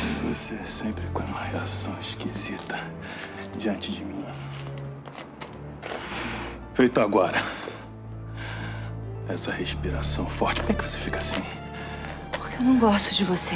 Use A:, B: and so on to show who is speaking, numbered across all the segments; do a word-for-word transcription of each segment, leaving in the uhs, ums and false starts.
A: Você sempre com uma reação esquisita diante de mim. Feito agora. Essa respiração forte. Por que, que você fica assim?
B: Porque eu não gosto de você.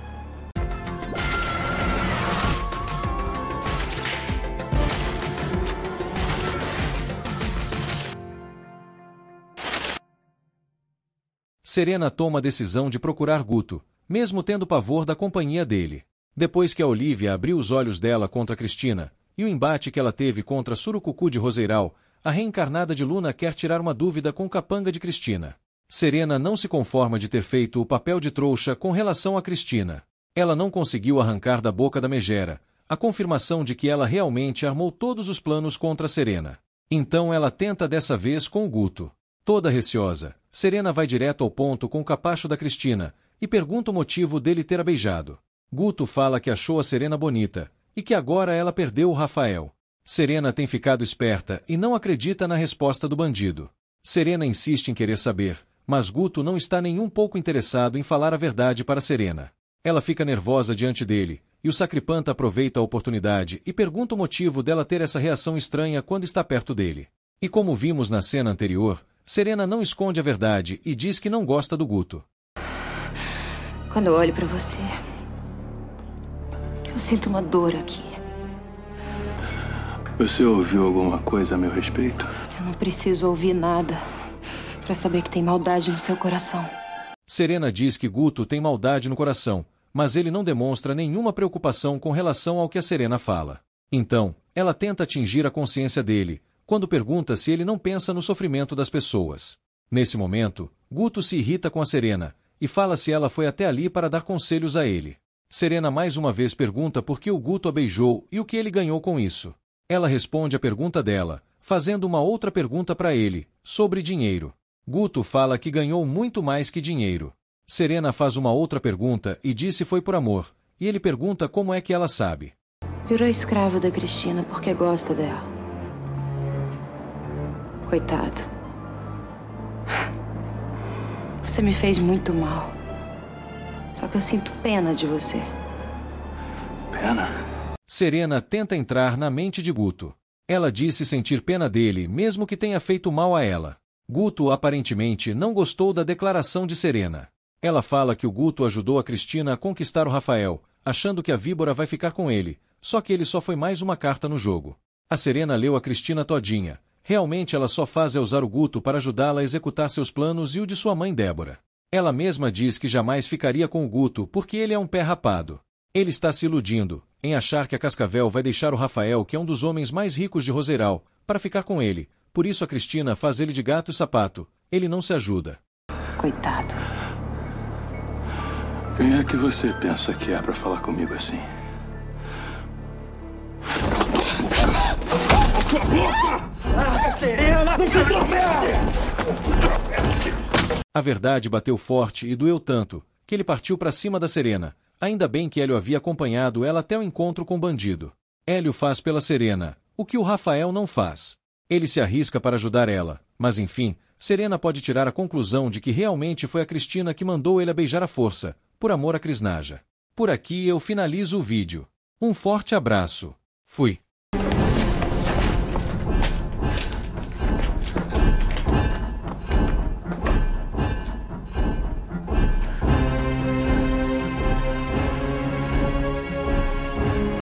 C: Serena toma a decisão de procurar Guto, mesmo tendo pavor da companhia dele. Depois que a Olivia abriu os olhos dela contra Cristina, e o embate que ela teve contra Surucucu de Roseiral, a reencarnada de Luna quer tirar uma dúvida com o capanga de Cristina. Serena não se conforma de ter feito o papel de trouxa com relação a Cristina. Ela não conseguiu arrancar da boca da megera a confirmação de que ela realmente armou todos os planos contra Serena. Então ela tenta dessa vez com o Guto. Toda receosa, Serena vai direto ao ponto com o capacho da Cristina e pergunta o motivo dele ter a beijado. Guto fala que achou a Serena bonita e que agora ela perdeu o Rafael. Serena tem ficado esperta e não acredita na resposta do bandido. Serena insiste em querer saber, mas Guto não está nem um pouco interessado em falar a verdade para Serena. Ela fica nervosa diante dele, e o sacripanta aproveita a oportunidade e pergunta o motivo dela ter essa reação estranha quando está perto dele. E como vimos na cena anterior, Serena não esconde a verdade e diz que não gosta do Guto.
B: Quando eu olho pra você, eu sinto uma dor aqui.
A: Você ouviu alguma coisa a meu respeito?
B: Eu não preciso ouvir nada pra saber que tem maldade no seu coração.
C: Serena diz que Guto tem maldade no coração, mas ele não demonstra nenhuma preocupação com relação ao que a Serena fala. Então, ela tenta atingir a consciência dele, quando pergunta se ele não pensa no sofrimento das pessoas. Nesse momento, Guto se irrita com a Serena e fala se ela foi até ali para dar conselhos a ele. Serena mais uma vez pergunta por que o Guto a beijou e o que ele ganhou com isso. Ela responde a pergunta dela, fazendo uma outra pergunta para ele, sobre dinheiro. Guto fala que ganhou muito mais que dinheiro. Serena faz uma outra pergunta e diz se foi por amor, e ele pergunta como é que ela sabe.
B: Virou escravo da Cristina porque gosta dela. Coitado. Você me fez muito mal. Só que eu sinto pena de você.
A: Pena?
C: Serena tenta entrar na mente de Guto. Ela disse sentir pena dele, mesmo que tenha feito mal a ela. Guto aparentemente não gostou da declaração de Serena. Ela fala que o Guto ajudou a Cristina a conquistar o Rafael, achando que a víbora vai ficar com ele, só que ele só foi mais uma carta no jogo. A Serena leu a Cristina todinha. Realmente ela só faz é usar o Guto para ajudá-la a executar seus planos e o de sua mãe Débora. Ela mesma diz que jamais ficaria com o Guto porque ele é um pé rapado. Ele está se iludindo, em achar que a Cascavel vai deixar o Rafael, que é um dos homens mais ricos de Roseiral, para ficar com ele. Por isso a Cristina faz ele de gato e sapato. Ele não se ajuda.
B: Coitado.
A: Quem é que você pensa que é para falar comigo assim?
D: Serena, não se atropele!
C: A verdade bateu forte e doeu tanto, que ele partiu para cima da Serena. Ainda bem que Hélio havia acompanhado ela até o encontro com o bandido. Hélio faz pela Serena, o que o Rafael não faz. Ele se arrisca para ajudar ela, mas enfim, Serena pode tirar a conclusão de que realmente foi a Cristina que mandou ele a beijar à força, por amor a Crisnaja. Por aqui eu finalizo o vídeo. Um forte abraço. Fui.